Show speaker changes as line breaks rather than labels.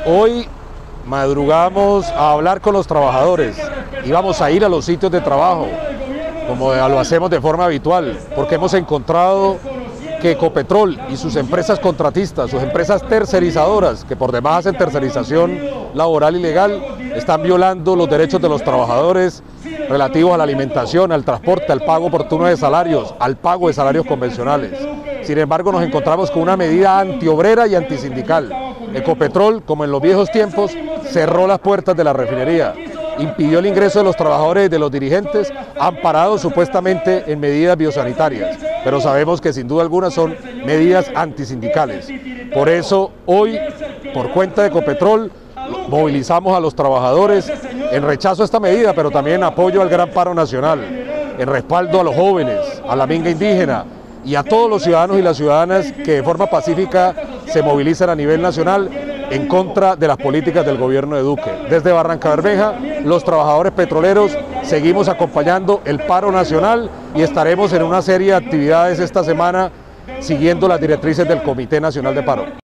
Hoy madrugamos a hablar con los trabajadores, íbamos a ir a los sitios de trabajo, como lo hacemos de forma habitual, porque hemos encontrado que Ecopetrol y sus empresas contratistas, sus empresas tercerizadoras, que por demás hacen tercerización laboral ilegal, están violando los derechos de los trabajadores relativos a la alimentación, al transporte, al pago oportuno de salarios, al pago de salarios convencionales. Sin embargo, nos encontramos con una medida antiobrera y antisindical. Ecopetrol, como en los viejos tiempos, cerró las puertas de la refinería, impidió el ingreso de los trabajadores y de los dirigentes, amparados supuestamente en medidas biosanitarias, pero sabemos que sin duda alguna son medidas antisindicales. Por eso hoy, por cuenta de Ecopetrol, movilizamos a los trabajadores en rechazo a esta medida, pero también en apoyo al gran paro nacional, en respaldo a los jóvenes, a la minga indígena y a todos los ciudadanos y las ciudadanas que de forma pacífica se movilizan a nivel nacional en contra de las políticas del gobierno de Duque. Desde Barrancabermeja, los trabajadores petroleros seguimos acompañando el paro nacional y estaremos en una serie de actividades esta semana siguiendo las directrices del Comité Nacional de Paro.